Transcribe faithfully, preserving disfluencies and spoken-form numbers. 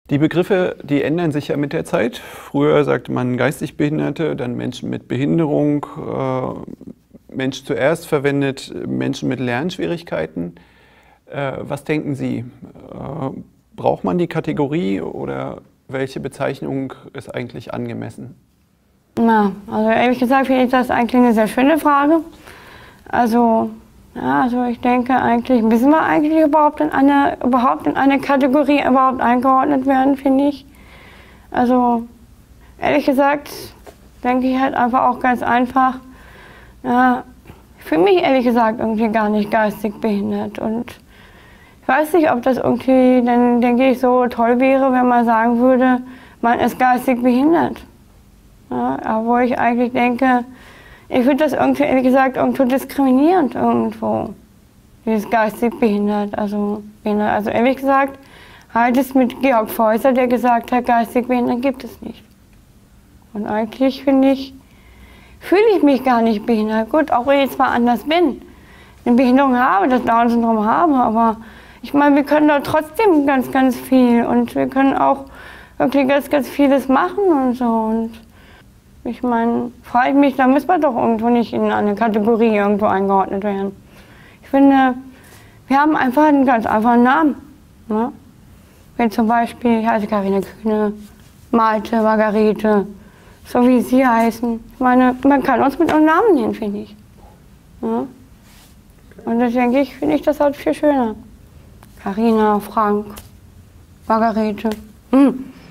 Die Begriffe, die ändern sich ja mit der Zeit. Früher sagte man geistig Behinderte, dann Menschen mit Behinderung, äh, Mensch zuerst verwendet, Menschen mit Lernschwierigkeiten. Äh, was denken Sie? Äh, braucht man die Kategorie oder welche Bezeichnung ist eigentlich angemessen? Na, also ehrlich gesagt finde ich das eigentlich eine sehr schöne Frage. Also, ja, also ich denke eigentlich, müssen wir eigentlich überhaupt in eine, überhaupt in eine Kategorie überhaupt eingeordnet werden, finde ich. Also, ehrlich gesagt, denke ich halt einfach auch ganz einfach, ja, ich fühle mich ehrlich gesagt irgendwie gar nicht geistig behindert. Und ich weiß nicht, ob das irgendwie, dann denke ich, so toll wäre, wenn man sagen würde, man ist geistig behindert. Ja, obwohl ich eigentlich denke, ich finde das irgendwie, ehrlich gesagt, irgendwo diskriminierend irgendwo. Dieses geistig behindert, also behindert. Also ehrlich gesagt, halt es mit Georg Feuser, der gesagt hat, geistig behindert gibt es nicht. Und eigentlich finde ich, fühle ich mich gar nicht behindert. Gut, auch wenn ich zwar anders bin, eine Behinderung habe, das Down-Syndrom habe, aber ich meine, wir können da trotzdem ganz, ganz viel und wir können auch wirklich ganz, ganz vieles machen und so. Und ich meine, frage ich mich, da müssen wir doch irgendwo nicht in eine Kategorie irgendwo eingeordnet werden. Ich finde, wir haben einfach einen ganz einfachen Namen. Ne? Wenn zum Beispiel, ich heiße Carina Kühne, Malte, Margarete, so wie Sie heißen. Ich meine, man kann uns mit einem Namen nennen, finde ich. Ja? Und das denke ich, finde ich das halt viel schöner. Carina, Frank, Margarete. Hm.